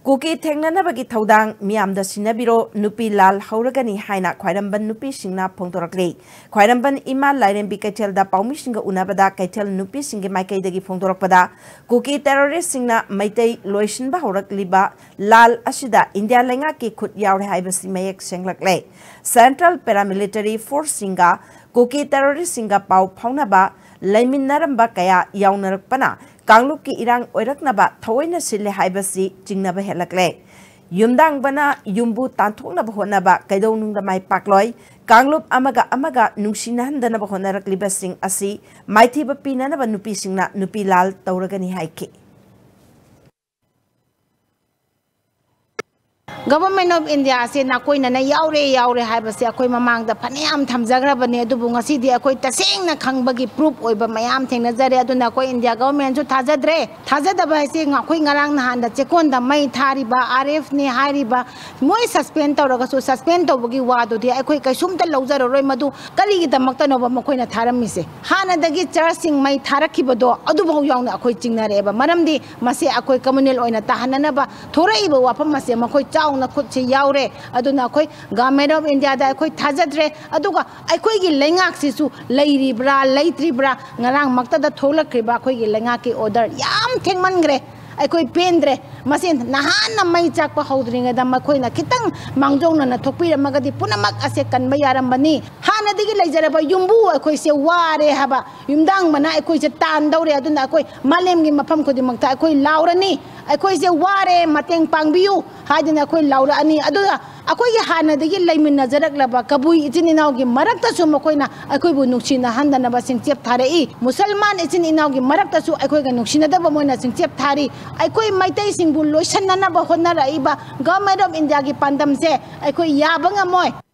Kuki Thengnanabagi Thoudang Miyamda Sinabiro Nupi Lalhouragani haina Khwairamband Nupi singna phongdorakle. Khwairamband ima Khwairamband Keithel da paumi singa unabada Keithel Nupi singe maikaidagi phongdorakpada Kuki terrorist singna maitai loisinba horakliba lal asida India lenga ki khut yaure haibasi mayek senglakle. Central Paramilitary Force singa Kuki terrorist singa pau phaunaba laiminaramba kaya yaunarakpana Kanglup ki irang oiraknaba thawaina sille haibasi jingnaba helakle yumdang bana yumbu tanthoknaba honaba kaidonungda mai pakloi Kanglup amaga nungsinhandanaba honarakliba asi maithiba pinanaba nupi singna nupi lal tauragani haike Government of India se na koi na yaure hai basi akoi mamang da phaneam thamjagra bane adubu ngasi di akoi taseng na khangbagi proof oiba mayam thengna jare aduna koi India government ju thajada ba se ngakoi ngarang na handa chekon da mai thari ba RF ne hairi ba moi suspend tawraga so suspend tawbagi wadu di akoi kaisum ta lawjaro roi madu kali gi damakta no ba makoi na tharami se hana dagi churching mai tharakibodo adubu yauna akoi chingnare ba maramdi mase akoi communal oina tahanana ba thorai ba wapam mase makoi na khut si yaure aduna khoi government of India da khoi thajadre aduga akhoi gi lengak si su leiri bra leitri bra ngarang makta da tholakri ba khoi gi lengak ki order yam thengman gre akhoi pendre masin nahan na mai chak pa hodringa da makhoi na kitang mangjong na thokpi ramagadi punamak ase kanba yaram bani hana digi leijara ba yumbu akhoi se ware haba yumdang mana akhoi se tan daure aduna akhoi malem gi mafam khodi makta akhoi laurani akhoi se ware mateng pangbiu haidina akhoi laura ani aduga akhoi gi hana digi leimin najarak laba kabui itin inaw gi marakta su makhoi na akhoi bu nuksina handana ba singchep tharei musalman itin inaw gi marakta su akhoi ga nuksina da ba moina singchep thari akhoi maitai singbu loisanna na ba honna rai ba government of India gi pandam se akhoi yabanga moi